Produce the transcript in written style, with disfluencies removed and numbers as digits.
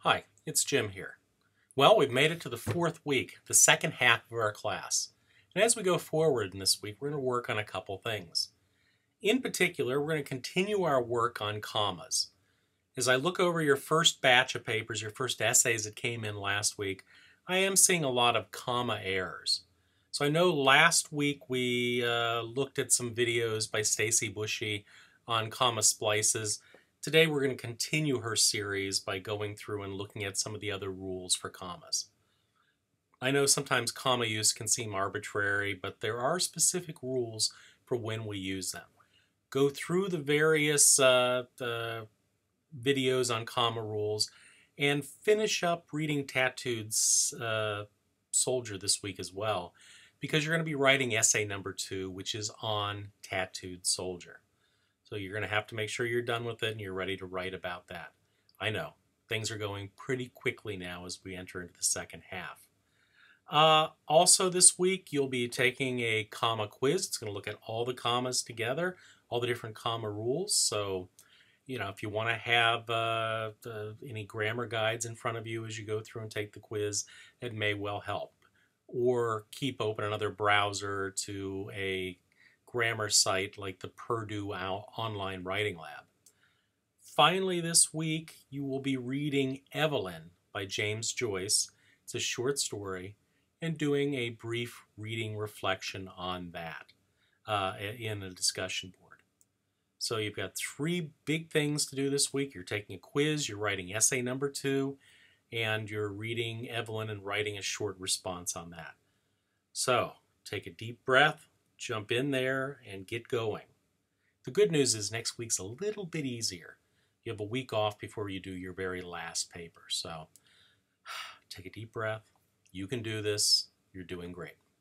Hi, it's Jim here. Well, we've made it to the fourth week, the second half of our class. And as we go forward in this week, we're going to work on a couple things. In particular, we're going to continue our work on commas. As I look over your first batch of papers, your first essays that came in last week, I am seeing a lot of comma errors. So I know last week we looked at some videos by Stacy Bushy on comma splices. Today we're going to continue her series by going through and looking at some of the other rules for commas. I know sometimes comma use can seem arbitrary, but there are specific rules for when we use them. Go through the various videos on comma rules and finish up reading Tattooed Soldier this week as well, because you're going to be writing essay number 2, which is on Tattooed Soldier. So you're going to have to make sure you're done with it and you're ready to write about that. I know, things are going pretty quickly now as we enter into the second half. Also this week, you'll be taking a comma quiz. It's going to look at all the commas together, all the different comma rules. So, you know, if you want to have any grammar guides in front of you as you go through and take the quiz, it may well help. Or keep open another browser to a grammar site like the Purdue Online Writing Lab. Finally, this week, you will be reading Evelyn by James Joyce. It's a short story, and doing a brief reading reflection on that in a discussion board. So you've got 3 big things to do this week. You're taking a quiz, you're writing essay number 2, and you're reading Evelyn and writing a short response on that. So take a deep breath, jump in there, and get going. The good news is next week's a little bit easier. You have a week off before you do your very last paper. So take a deep breath. You can do this. You're doing great.